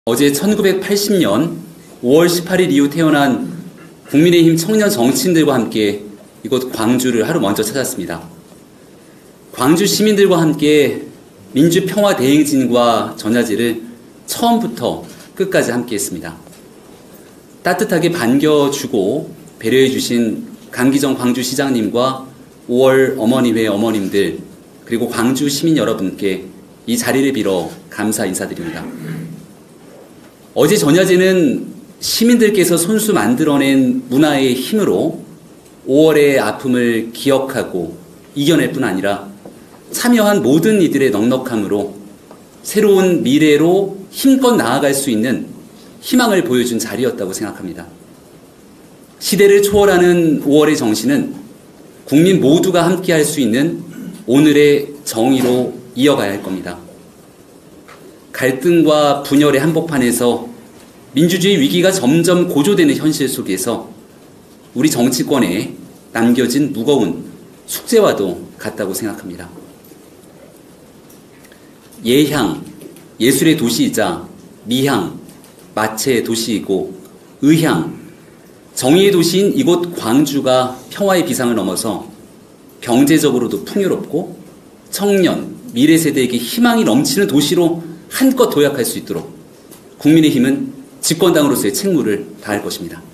어제 1980년 5월 18일 이후 태어난 국민의힘 청년 정치인들과 함께 이곳 광주를 하루 먼저 찾았습니다. 광주 시민들과 함께 민주평화대행진과 전야제를 처음부터 끝까지 함께 했습니다. 따뜻하게 반겨주고 배려해주신 강기정 광주시장님과 5월 어머니회 어머님들 그리고 광주 시민 여러분께 이 자리를 빌어 감사 인사드립니다. 어제 전야제는 시민들께서 손수 만들어낸 문화의 힘으로 5월의 아픔을 기억하고 이겨낼 뿐 아니라 참여한 모든 이들의 넉넉함으로 새로운 미래로 힘껏 나아갈 수 있는 희망을 보여준 자리였다고 생각합니다. 시대를 초월하는 5월의 정신은 국민 모두가 함께할 수 있는 오늘의 정의로 이어가야 할 겁니다. 갈등과 분열의 한복판에서 민주주의 위기가 점점 고조되는 현실 속에서 우리 정치권에 남겨진 무거운 숙제와도 같다고 생각합니다. 예향, 예술의 도시이자 미향, 마체의 도시이고 의향, 정의의 도시인 이곳 광주가 평화의 비상을 넘어서 경제적으로도 풍요롭고 청년, 미래 세대에게 희망이 넘치는 도시로 한껏 도약할 수 있도록 국민의힘은 집권당으로서의 책무를 다할 것입니다.